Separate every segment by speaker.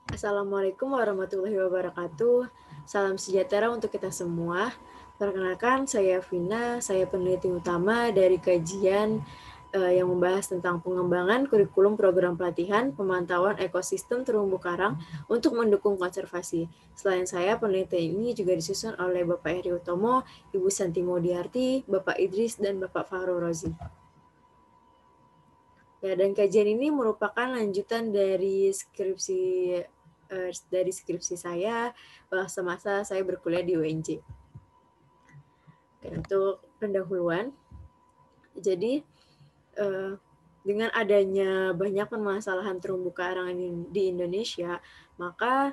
Speaker 1: Assalamualaikum warahmatullahi wabarakatuh. Salam sejahtera untuk kita semua. Perkenalkan, saya Vina, saya peneliti utama dari kajian yang membahas tentang pengembangan kurikulum program pelatihan pemantauan ekosistem terumbu karang untuk mendukung konservasi. Selain saya, penelitian ini juga disusun oleh Bapak Heri Utomo, Ibu Santi Modiarti, Bapak Idris, dan Bapak Fahru Rozi. Ya, dan kajian ini merupakan lanjutan dari skripsi saya semasa saya berkuliah di UNJ. Oke, untuk pendahuluan, jadi dengan adanya banyak permasalahan terumbu karang di Indonesia, maka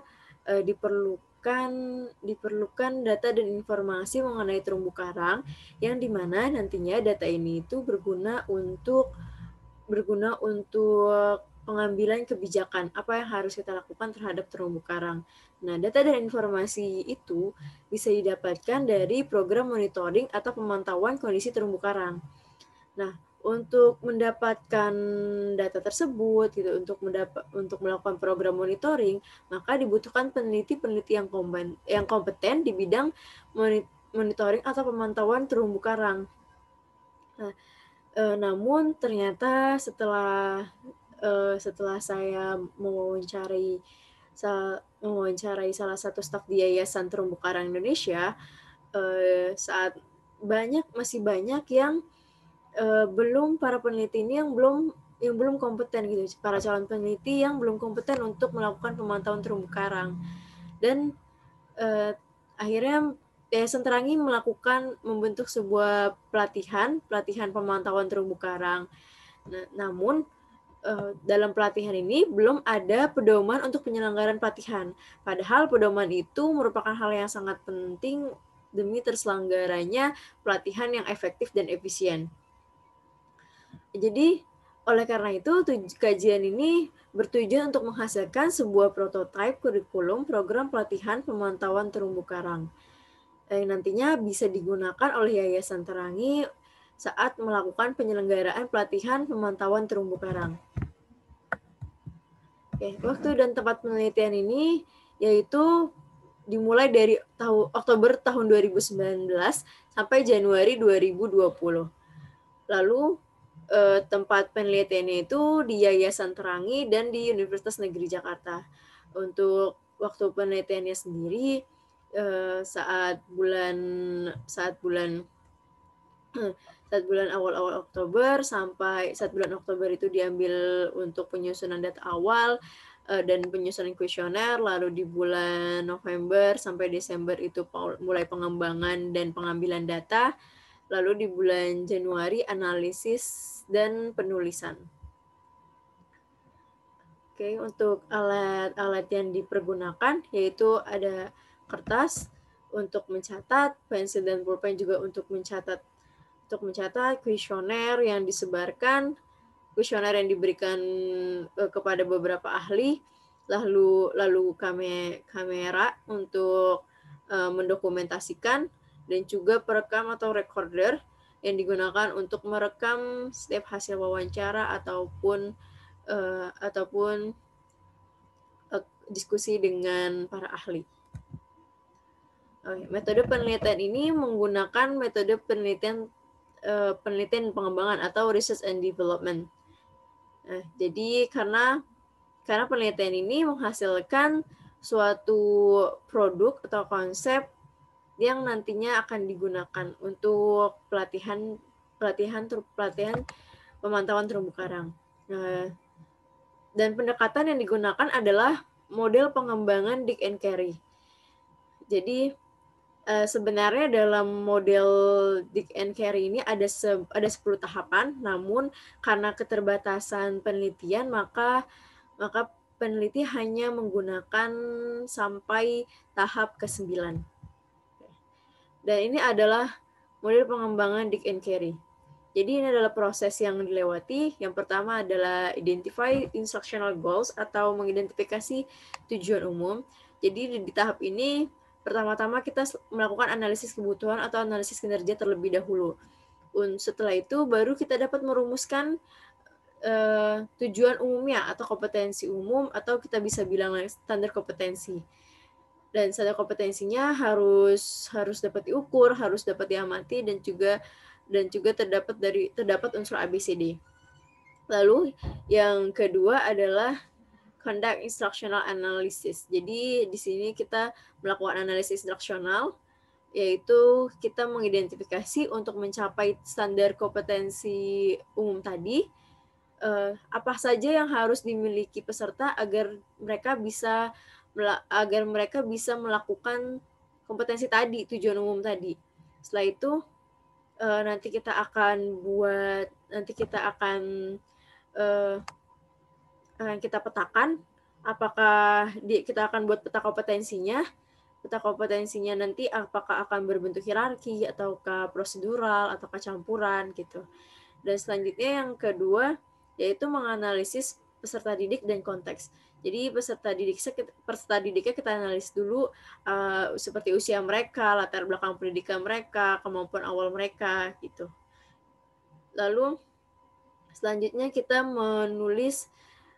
Speaker 1: diperlukan data dan informasi mengenai terumbu karang yang dimana nantinya data ini itu berguna untuk pengambilan kebijakan apa yang harus kita lakukan terhadap terumbu karang. Nah, data dan informasi itu bisa didapatkan dari program monitoring atau pemantauan kondisi terumbu karang. Nah, untuk mendapatkan data tersebut gitu, untuk melakukan program monitoring, maka dibutuhkan peneliti-peneliti yang kompeten di bidang monitoring atau pemantauan terumbu karang. Nah, namun ternyata setelah saya mewawancarai salah satu staf di Yayasan Terumbu Karang Indonesia, saat masih banyak yang para peneliti ini yang belum kompeten gitu, para calon peneliti yang belum kompeten untuk melakukan pemantauan terumbu karang. Dan akhirnya Yayasan Terangi membentuk sebuah pelatihan pemantauan terumbu karang. Nah, namun dalam pelatihan ini belum ada pedoman untuk penyelenggaraan pelatihan. Padahal pedoman itu merupakan hal yang sangat penting demi terselenggaranya pelatihan yang efektif dan efisien. Jadi, oleh karena itu, kajian ini bertujuan untuk menghasilkan sebuah prototipe kurikulum program pelatihan pemantauan terumbu karang yang nantinya bisa digunakan oleh Yayasan Terangi saat melakukan penyelenggaraan pelatihan pemantauan terumbu karang. Oke, waktu dan tempat penelitian ini yaitu dimulai dari Oktober tahun 2019 sampai Januari 2020. Lalu tempat penelitiannya itu di Yayasan Terangi dan di Universitas Negeri Jakarta. Untuk waktu penelitiannya sendiri saat bulan awal-awal Oktober saat bulan Oktober itu diambil untuk penyusunan data awal dan penyusunan kuesioner, lalu di bulan November sampai Desember itu mulai pengembangan dan pengambilan data, lalu di bulan Januari analisis dan penulisan. Oke, untuk alat-alat yang dipergunakan yaitu ada kertas untuk mencatat, pensil dan pulpen juga untuk mencatat kuesioner yang disebarkan, kuesioner yang diberikan kepada beberapa ahli, lalu kamera untuk mendokumentasikan, dan juga perekam atau recorder yang digunakan untuk merekam setiap hasil wawancara ataupun diskusi dengan para ahli. Metode penelitian ini menggunakan metode penelitian pengembangan atau research and development. Nah, jadi karena penelitian ini menghasilkan suatu produk atau konsep yang nantinya akan digunakan untuk pelatihan pemantauan terumbu karang. Dan pendekatan yang digunakan adalah model pengembangan Dick and Carey. Jadi sebenarnya dalam model Dick and Carey ini ada 10 tahapan, namun karena keterbatasan penelitian maka peneliti hanya menggunakan sampai tahap ke-9. Dan ini adalah model pengembangan Dick and Carey. Jadi ini adalah proses yang dilewati. Yang pertama adalah identify instructional goals atau mengidentifikasi tujuan umum. Jadi di tahap ini pertama-tama kita melakukan analisis kebutuhan atau analisis kinerja terlebih dahulu. Setelah itu baru kita dapat merumuskan tujuan umumnya atau kompetensi umum, atau kita bisa bilang standar kompetensi. Dan standar kompetensinya harus dapat diukur, harus dapat diamati, dan juga terdapat unsur ABCD. Lalu yang kedua adalah conduct instructional analysis. Jadi di sini kita melakukan analisis instruksional, yaitu kita mengidentifikasi untuk mencapai standar kompetensi umum tadi, apa saja yang harus dimiliki peserta agar mereka bisa melakukan kompetensi tadi, tujuan umum tadi. Setelah itu nanti kita akan kita petakan, kita akan buat peta kompetensinya. Peta kompetensinya nanti apakah akan berbentuk hierarki, ataukah prosedural, ataukah campuran gitu. Dan selanjutnya yang kedua, yaitu menganalisis peserta didik dan konteks. Jadi peserta didiknya kita analisis dulu, seperti usia mereka, latar belakang pendidikan mereka, kemampuan awal mereka gitu. Lalu selanjutnya kita menulis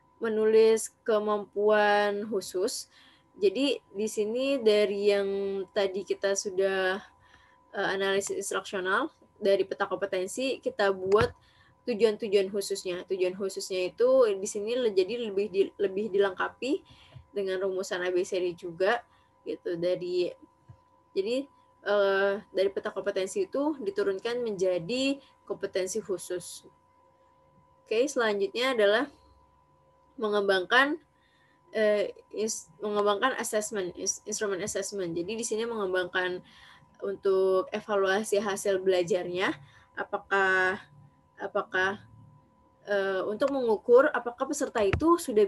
Speaker 1: kemampuan khusus. Jadi di sini dari yang tadi kita sudah analisis instruksional, dari peta kompetensi kita buat tujuan-tujuan khususnya. Tujuan khususnya itu di sini jadi lebih dilengkapi dengan rumusan ABCD juga gitu. Jadi dari peta kompetensi itu diturunkan menjadi kompetensi khusus. Oke, selanjutnya adalah mengembangkan instrumen assessment. Jadi di sini mengembangkan untuk evaluasi hasil belajarnya, apakah untuk mengukur apakah peserta itu sudah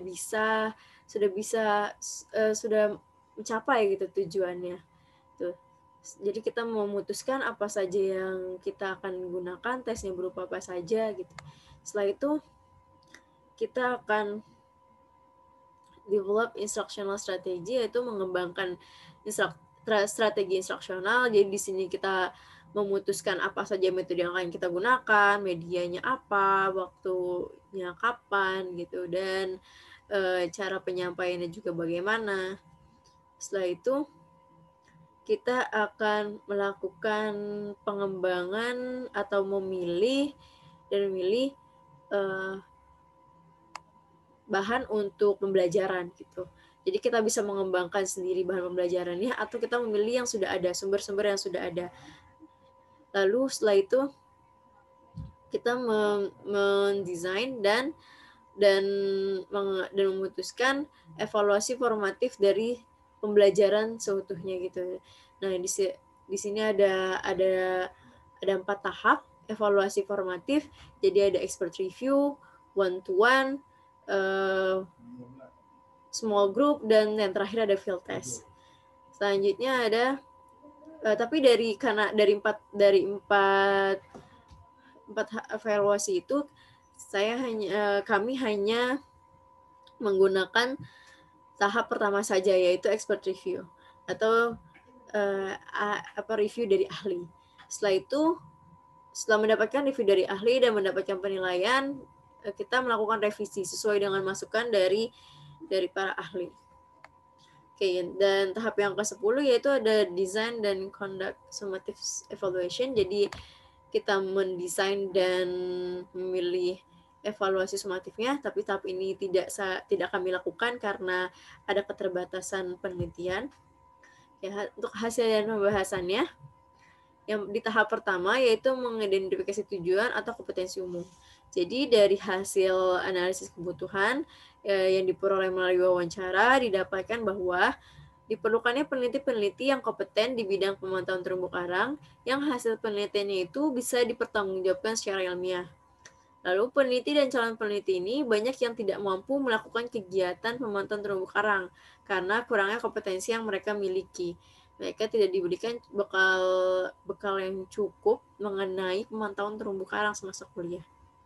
Speaker 1: mencapai gitu tujuannya. Tuh. Jadi kita memutuskan apa saja yang kita akan gunakan, tesnya berupa apa saja gitu. Setelah itu kita akan develop instructional strategy, yaitu mengembangkan strategi instruksional. Jadi di sini kita memutuskan apa saja metode yang akan kita gunakan, medianya apa, waktunya kapan gitu, dan cara penyampaiannya juga bagaimana. Setelah itu kita akan melakukan pengembangan atau memilih bahan untuk pembelajaran gitu. Jadi kita bisa mengembangkan sendiri bahan pembelajarannya, atau kita memilih yang sudah ada, sumber-sumber yang sudah ada. Lalu setelah itu kita mendesain dan memutuskan evaluasi formatif dari pembelajaran seutuhnya gitu. Nah, di sini ada 4 tahap evaluasi formatif. Jadi ada expert review, one to one, small group, dan yang terakhir ada field test. Selanjutnya ada tapi dari empat evaluasi itu kami hanya menggunakan tahap pertama saja, yaitu expert review atau review dari ahli. Setelah mendapatkan review dari ahli dan mendapatkan penilaian, kita melakukan revisi sesuai dengan masukan dari para ahli. Oke, dan tahap yang ke-10 yaitu ada design dan conduct summative evaluation. Jadi kita mendesain dan memilih evaluasi sumatifnya, tapi tahap ini tidak kami lakukan karena ada keterbatasan penelitian. Ya, untuk hasil dan pembahasannya, yang di tahap pertama yaitu mengidentifikasi tujuan atau kompetensi umum. Jadi dari hasil analisis kebutuhan yang diperoleh melalui wawancara, didapatkan bahwa diperlukannya peneliti-peneliti yang kompeten di bidang pemantauan terumbu karang yang hasil penelitiannya itu bisa dipertanggungjawabkan secara ilmiah. Lalu peneliti dan calon peneliti ini banyak yang tidak mampu melakukan kegiatan pemantauan terumbu karang karena kurangnya kompetensi yang mereka miliki. Mereka tidak diberikan bekal yang cukup mengenai pemantauan terumbu karang semasa kuliah.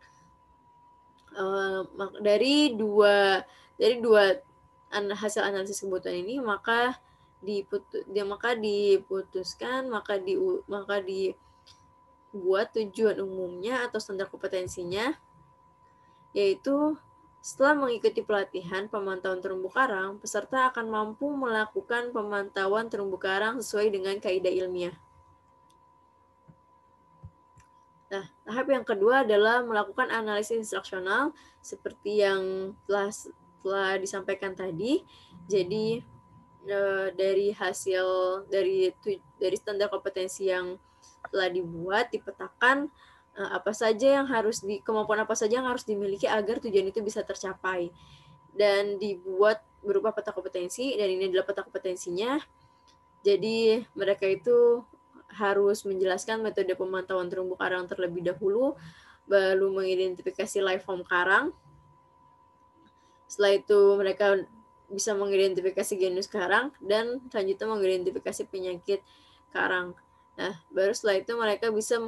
Speaker 1: Dari dua hasil analisis kebutuhan ini maka dibuat tujuan umumnya atau standar kompetensinya, yaitu setelah mengikuti pelatihan pemantauan terumbu karang, peserta akan mampu melakukan pemantauan terumbu karang sesuai dengan kaidah ilmiah. Nah, tahap yang kedua adalah melakukan analisis instruksional seperti yang telah disampaikan tadi. Jadi dari hasil dari standar kompetensi yang telah dibuat, dipetakan apa saja yang kemampuan apa saja yang harus dimiliki agar tujuan itu bisa tercapai. Dan dibuat berupa peta kompetensi, dan ini adalah peta kompetensinya. Jadi mereka itu harus menjelaskan metode pemantauan terumbu karang terlebih dahulu, baru mengidentifikasi life form karang. Setelah itu mereka bisa mengidentifikasi genus karang, dan selanjutnya mengidentifikasi penyakit karang. Nah, baru setelah itu mereka bisa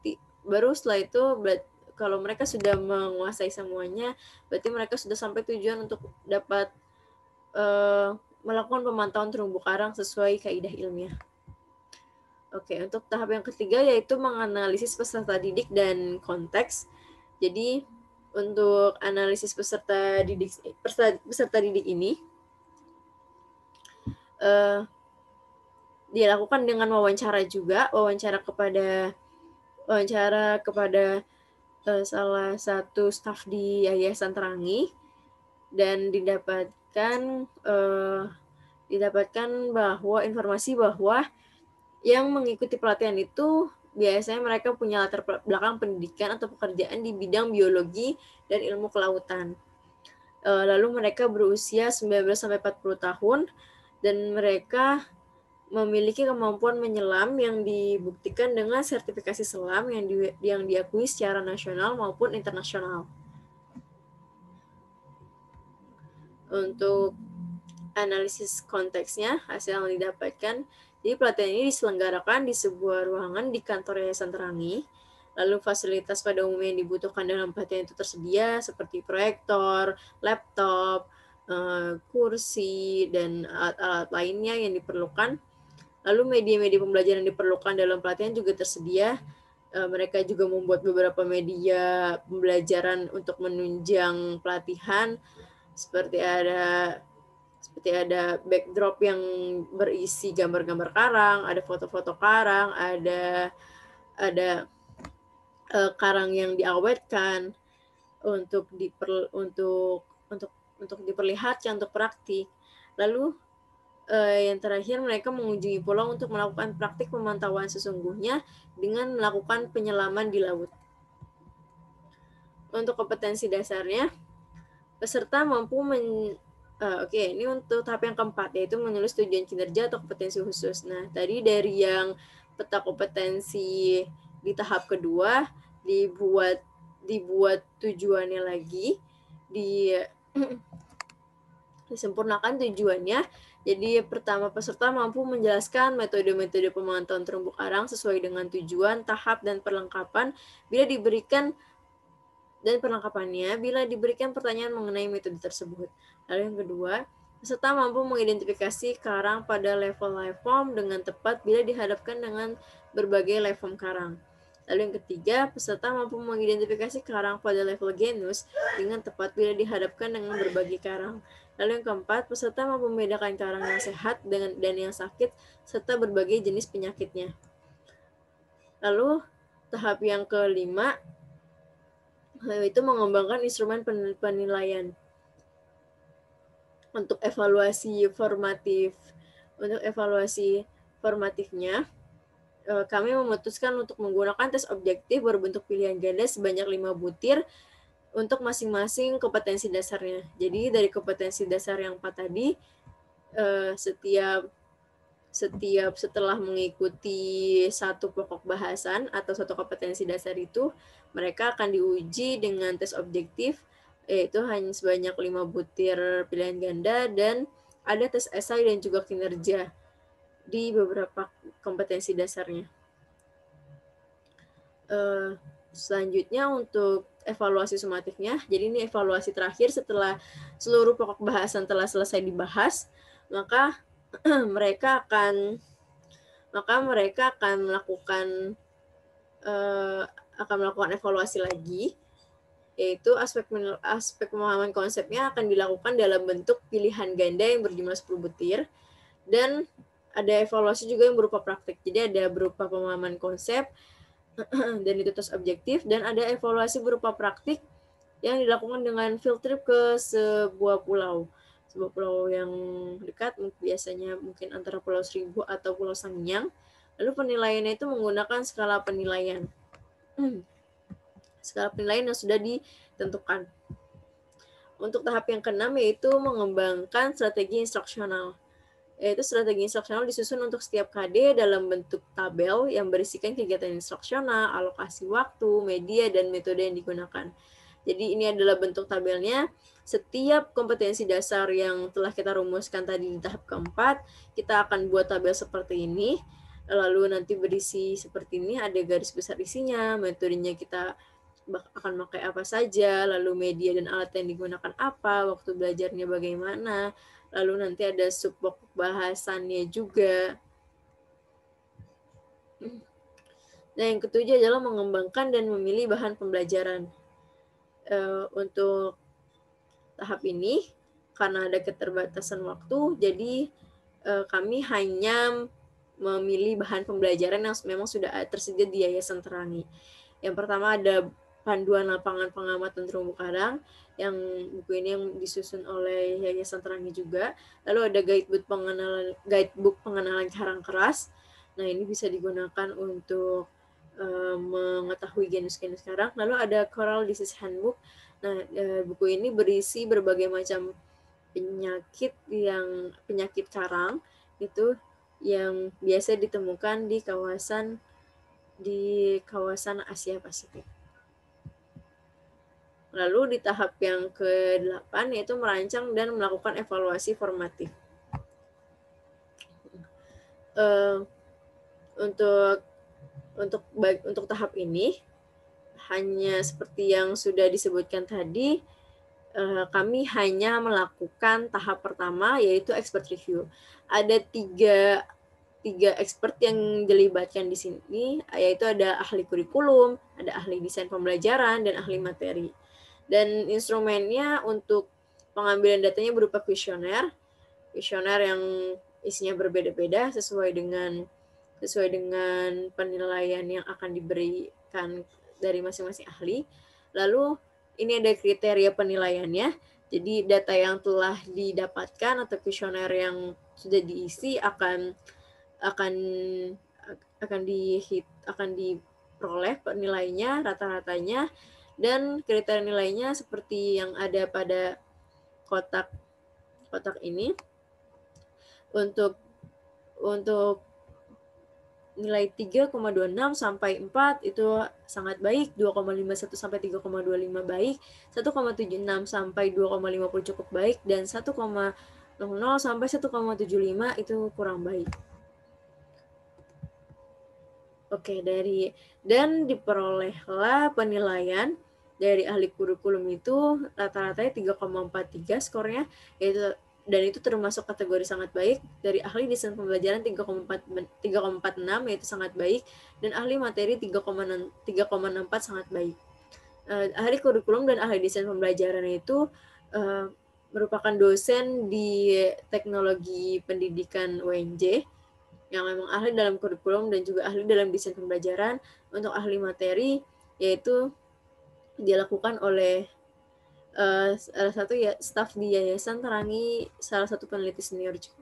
Speaker 1: kalau mereka sudah menguasai semuanya, berarti mereka sudah sampai tujuan untuk dapat melakukan pemantauan terumbu karang sesuai kaidah ilmiah. Oke, untuk tahap yang ketiga yaitu menganalisis peserta didik dan konteks. Jadi, untuk analisis peserta didik ini dilakukan dengan wawancara kepada salah satu staf di Yayasan Terangi, dan didapatkan bahwa informasi bahwa yang mengikuti pelatihan itu biasanya mereka punya latar belakang pendidikan atau pekerjaan di bidang biologi dan ilmu kelautan. Lalu mereka berusia 19-40 tahun, dan mereka memiliki kemampuan menyelam yang dibuktikan dengan sertifikasi selam yang diakui secara nasional maupun internasional. Untuk analisis konteksnya, hasil yang didapatkan, jadi pelatihan ini diselenggarakan di sebuah ruangan di kantor Yayasan Terangi. Lalu fasilitas pada umumnya yang dibutuhkan dalam pelatihan itu tersedia seperti proyektor, laptop, kursi, dan alat-alat lainnya yang diperlukan. Lalu media-media pembelajaran yang diperlukan dalam pelatihan juga tersedia. Mereka juga membuat beberapa media pembelajaran untuk menunjang pelatihan, seperti ada backdrop yang berisi gambar-gambar karang, ada foto-foto karang, ada karang yang diawetkan untuk diperlihatkan untuk praktik. Lalu yang terakhir, mereka mengunjungi pulau untuk melakukan praktik pemantauan sesungguhnya dengan melakukan penyelaman di laut. Untuk kompetensi dasarnya, peserta mampu ini untuk tahap yang keempat, yaitu menulis tujuan kinerja atau kompetensi khusus. Nah, tadi dari yang peta kompetensi di tahap kedua, dibuat tujuannya lagi, disempurnakan tujuannya. Jadi pertama, peserta mampu menjelaskan metode-metode pemantauan terumbu karang sesuai dengan tujuan, tahap, dan perlengkapan bila diberikan pertanyaan mengenai metode tersebut. Lalu yang kedua, peserta mampu mengidentifikasi karang pada level life form dengan tepat bila dihadapkan dengan berbagai life form karang. Lalu yang ketiga, peserta mampu mengidentifikasi karang pada level genus dengan tepat bila dihadapkan dengan berbagai karang. Lalu yang keempat, peserta mampu membedakan karang yang sehat dan yang sakit serta berbagai jenis penyakitnya. Lalu tahap yang kelima, itu mengembangkan instrumen penilaian. Untuk evaluasi formatifnya, kami memutuskan untuk menggunakan tes objektif berbentuk pilihan ganda sebanyak 5 butir untuk masing-masing kompetensi dasarnya. Jadi dari kompetensi dasar yang 4 tadi, setelah mengikuti satu pokok bahasan atau satu kompetensi dasar itu, mereka akan diuji dengan tes objektif, yaitu hanya sebanyak 5 butir pilihan ganda, dan ada tes esai dan juga kinerja di beberapa kompetensi dasarnya. Selanjutnya untuk evaluasi sumatifnya, jadi ini evaluasi terakhir setelah seluruh pokok bahasan telah selesai dibahas, maka mereka akan melakukan evaluasi lagi, yaitu aspek pemahaman konsepnya akan dilakukan dalam bentuk pilihan ganda yang berjumlah 10 butir, dan ada evaluasi juga yang berupa praktik. Jadi ada berupa pemahaman konsep, dan itu tes objektif, dan ada evaluasi berupa praktik yang dilakukan dengan field trip ke sebuah pulau yang dekat, biasanya mungkin antara Pulau Seribu atau Pulau Sangiang. Lalu penilaiannya itu menggunakan skala penilaian. Skala penilaian yang sudah ditentukan. Untuk tahap yang keenam yaitu mengembangkan strategi instruksional. Yaitu strategi instruksional disusun untuk setiap KD dalam bentuk tabel yang berisikan kegiatan instruksional, alokasi waktu, media, dan metode yang digunakan. Jadi ini adalah bentuk tabelnya. Setiap kompetensi dasar yang telah kita rumuskan tadi di tahap keempat, kita akan buat tabel seperti ini. Lalu nanti berisi seperti ini, ada garis besar isinya, metodenya kita akan pakai apa saja, lalu media dan alat yang digunakan apa, waktu belajarnya bagaimana, lalu nanti ada subpokok bahasannya juga. Nah, yang ketujuh adalah mengembangkan dan memilih bahan pembelajaran. Untuk tahap ini, karena ada keterbatasan waktu, jadi kami hanya memilih bahan pembelajaran yang memang sudah tersedia di Yayasan Terangi. Yang pertama ada Panduan Lapangan Pengamatan Terumbu Karang, yang buku ini yang disusun oleh Yayasan Terangi juga. Lalu ada guidebook pengenalan karang keras. Nah, ini bisa digunakan untuk mengetahui genus-genus karang. Lalu ada Coral Disease Handbook. Nah, buku ini berisi berbagai macam penyakit karang itu yang biasa ditemukan di kawasan Asia Pasifik. Lalu di tahap yang ke-8 yaitu merancang dan melakukan evaluasi formatif. Untuk tahap ini hanya seperti yang sudah disebutkan tadi, kami hanya melakukan tahap pertama yaitu expert review. Ada tiga expert yang dilibatkan di sini, yaitu ada ahli kurikulum, ada ahli desain pembelajaran, dan ahli materi. Dan instrumennya untuk pengambilan datanya berupa kuesioner yang isinya berbeda-beda sesuai dengan penilaian yang akan diberikan dari masing-masing ahli. Lalu ini ada kriteria penilaiannya. Jadi data yang telah didapatkan atau kuesioner yang sudah diisi akan diperoleh nilainya, rata-ratanya, dan kriteria nilainya seperti yang ada pada kotak ini. Untuk nilai 3,26 sampai 4 itu sangat baik, 2,51 sampai 3,25 baik, 1,76 sampai 2,50 cukup baik, dan 1,00 sampai 1,75 itu kurang baik. Oke, dan diperolehlah penilaian dari ahli kurikulum itu rata-ratanya 3,43 skornya, dan itu termasuk kategori sangat baik. Dari ahli desain pembelajaran 3,46 yaitu sangat baik, dan ahli materi 3,64 sangat baik. Ahli kurikulum dan ahli desain pembelajaran itu merupakan dosen di teknologi pendidikan UNJ yang memang ahli dalam kurikulum dan juga ahli dalam desain pembelajaran. Untuk ahli materi yaitu dilakukan oleh salah satu staf di Yayasan Terangi, salah satu peneliti senior juga.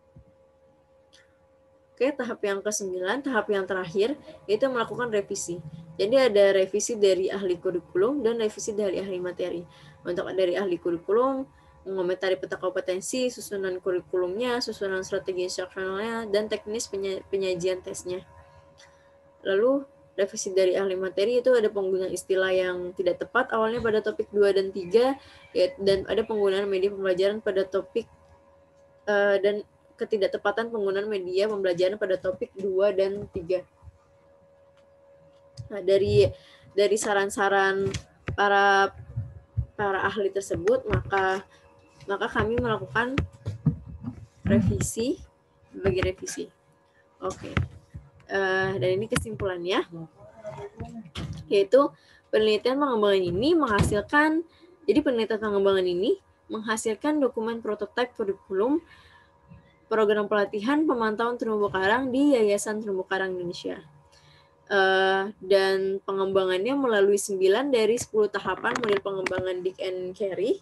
Speaker 1: Oke, tahap yang ke-9, tahap yang terakhir, yaitu melakukan revisi. Jadi ada revisi dari ahli kurikulum dan revisi dari ahli materi. Untuk dari ahli kurikulum, mengomentari peta kompetensi, susunan kurikulumnya, susunan strategi instruksionalnya, dan teknis penyajian tesnya. Lalu revisi dari ahli materi itu ada penggunaan istilah yang tidak tepat awalnya pada topik 2 dan 3, dan ada penggunaan media pembelajaran pada topik, dan ketidaktepatan penggunaan media pembelajaran pada topik 2 dan 3. Nah, dari saran-saran para ahli tersebut, maka kami melakukan revisi. Oke. Dan ini kesimpulannya, yaitu Penelitian pengembangan ini menghasilkan dokumen prototipe kurikulum program pelatihan pemantauan terumbu karang di Yayasan Terumbu Karang Indonesia. Dan pengembangannya melalui 9 dari 10 tahapan model pengembangan Dick and Carey.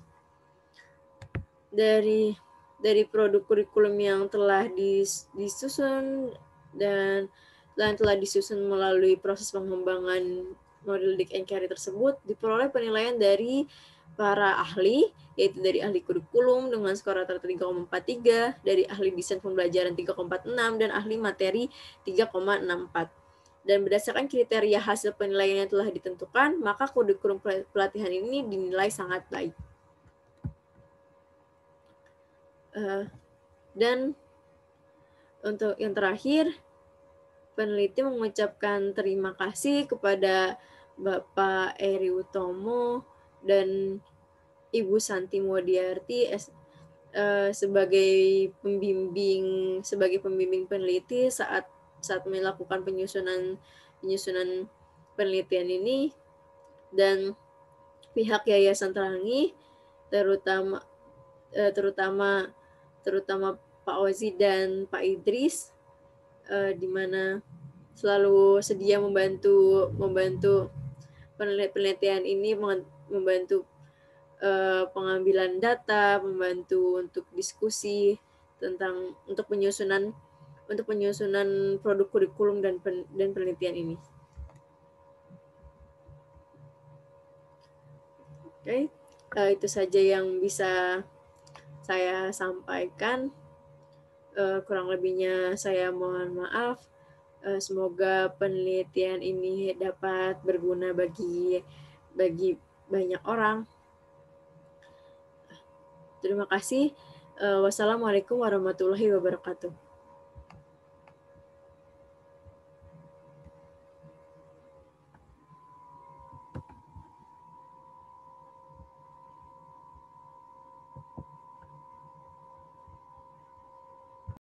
Speaker 1: Dari produk kurikulum yang telah disusun dan telah disusun melalui proses pengembangan model Dick and Carey tersebut, diperoleh penilaian dari para ahli, yaitu dari ahli kurikulum dengan skor rata-rata 3,43, dari ahli desain pembelajaran 3,46, dan ahli materi 3,64. Dan berdasarkan kriteria hasil penilaian yang telah ditentukan, maka kurikulum pelatihan ini dinilai sangat baik. Dan untuk yang terakhir, peneliti mengucapkan terima kasih kepada Bapak Eri Utomo dan Ibu Santi Modiarti sebagai pembimbing peneliti saat melakukan penyusunan penelitian ini, dan pihak Yayasan Terangi terutama Pak Ozi dan Pak Idris, di mana selalu sedia membantu penelitian ini, membantu pengambilan data, membantu untuk diskusi untuk penyusunan produk kurikulum dan penelitian ini. Oke, itu saja yang bisa saya sampaikan. Kurang lebihnya saya mohon maaf. Semoga penelitian ini dapat berguna bagi banyak orang. Terima kasih. Wassalamualaikum warahmatullahi wabarakatuh.